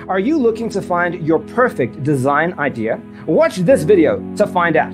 Are you looking to find your perfect design idea? Watch this video to find out.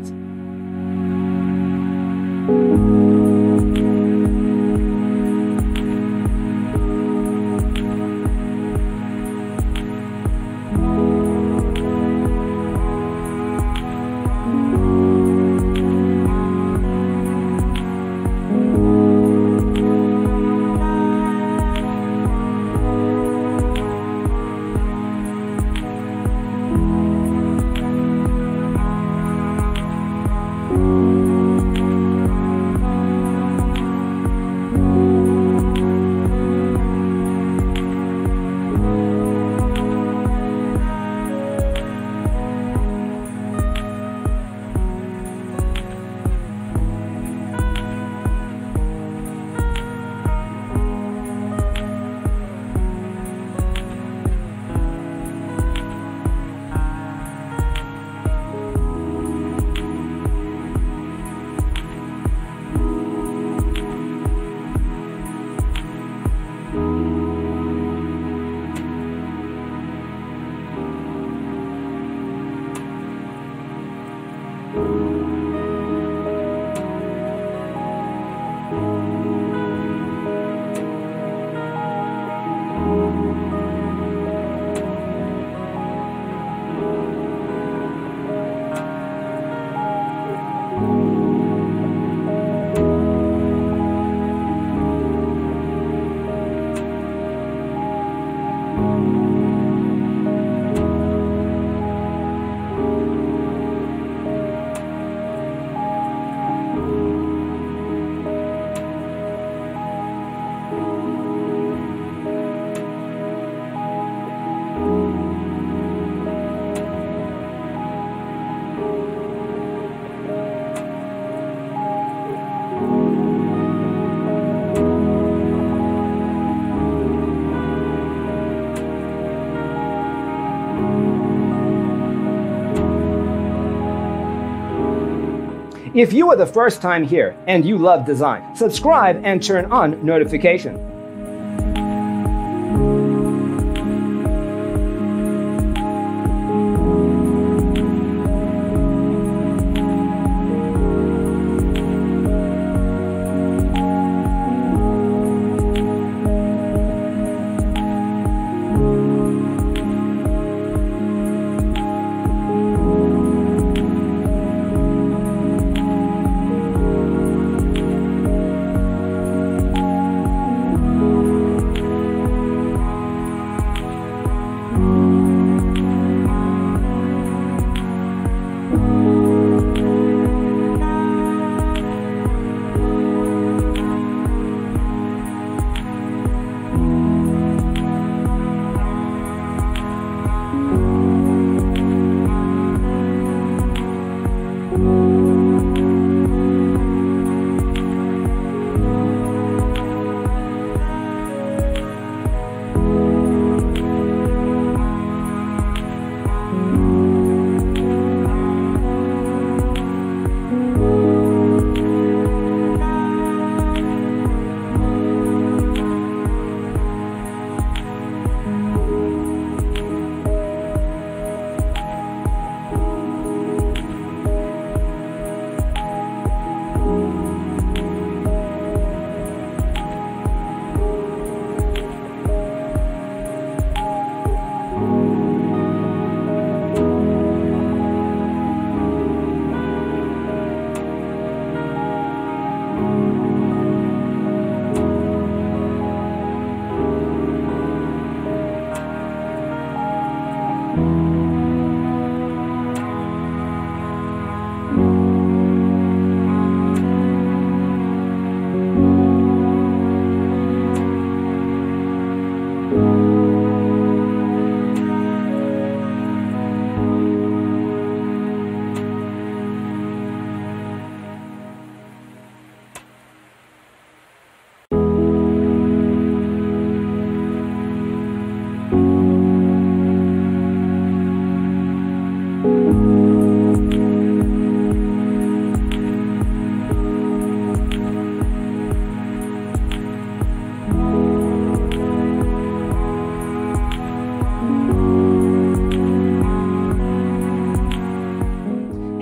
If you are the first time here and you love design, subscribe and turn on notifications.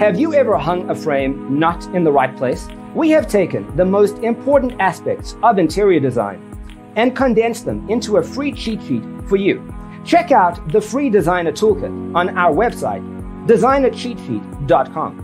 Have you ever hung a frame not in the right place? We have taken the most important aspects of interior design and condensed them into a free cheat sheet for you. Check out the free designer toolkit on our website, designercheatsheet.com.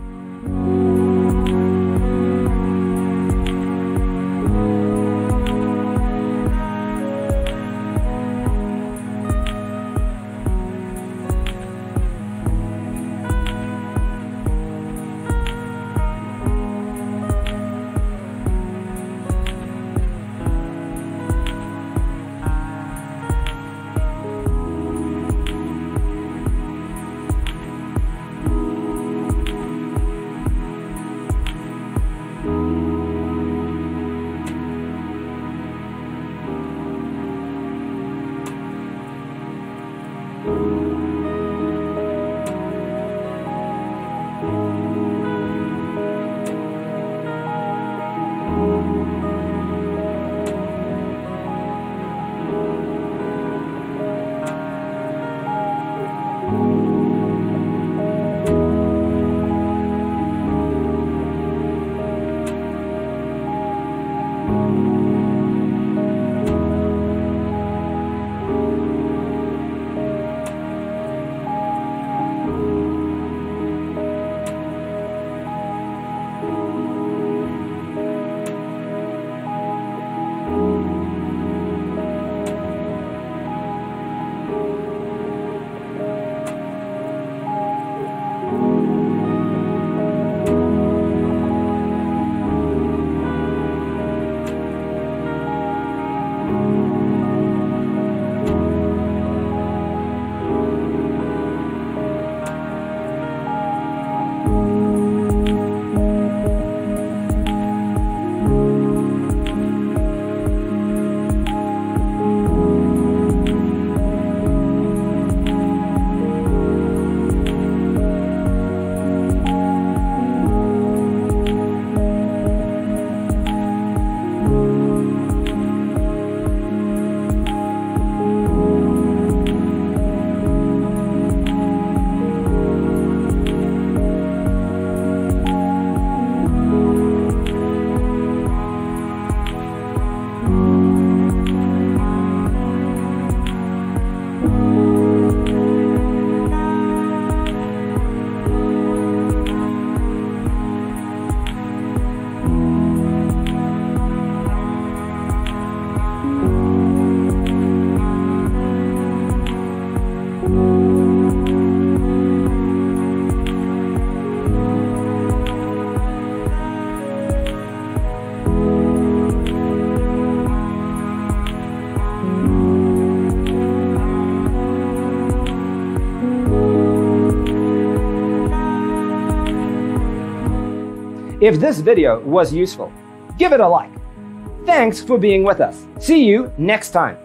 If this video was useful, give it a like. Thanks for being with us. See you next time.